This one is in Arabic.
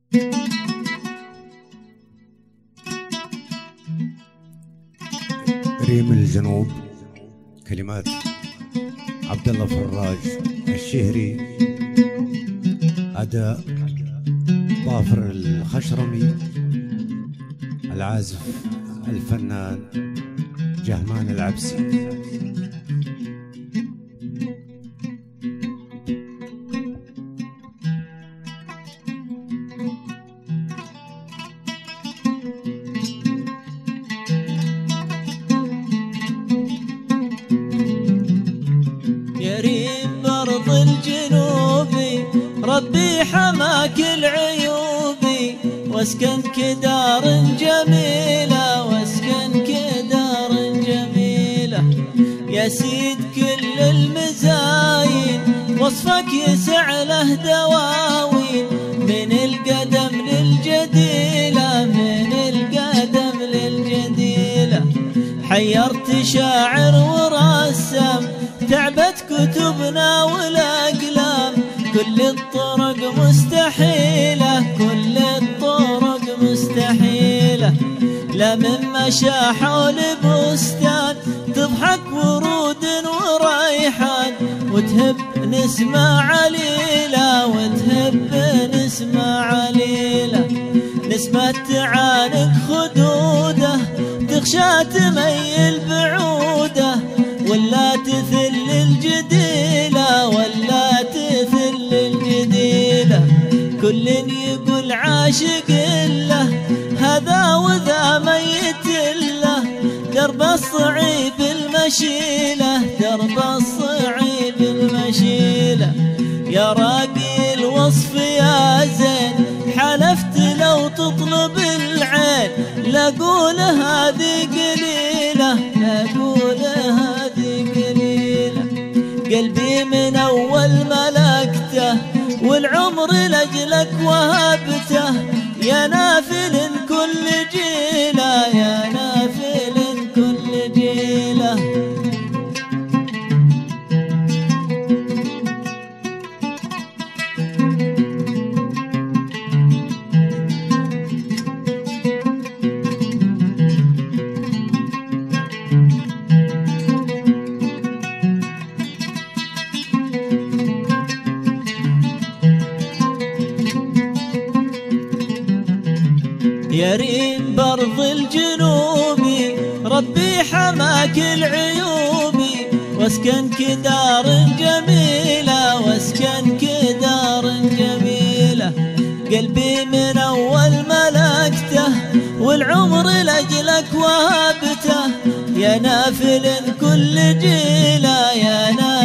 ريم الجنوب، كلمات عبد الله فراج الشهري، أداء ظافر الخشرمي، العازف الفنان جهمان العبسي. يا ريم برض الجنوبي ربي حماك العيوبي، واسكنك دار جميلة واسكنك دار جميلة. يا سيد كل المزاين وصفك يسع له دواوين، من القدم للجديلة من القدم للجديلة. حيرت شاعر ورسم تعبت كتبنا والأقلام، كل الطرق مستحيلة كل الطرق مستحيلة. لا من مشى حول بستان تضحك ورود وريحان، وتهب نسمة عليلة وتهب نسمة عليلة. نسمة تعانق خدوده تخشى تميل بعوده، ولا تثل الجديلة ولا تثل الجديلة. كل يقول عاشق له هذا وذا ميت له، درب الصعيب المشيلة درب الصعيب المشيلة. يا راقي الوصف يا زين حلفت لو تطلب العين، لاقول هذه قليلة لاقول هذه قليلة. قلبي من أول ملكته والعمر لأجلك وهبته، يا نافل كل جيلة يا نافل كل جيلة. يا ريم برض الجنوبي ربي حماك العيوبي، واسكنك دار جميلة واسكنك دار جميلة. قلبي من أول ملكته والعمر لأجلك وهبته، يا نافل كل جيلة يا نافل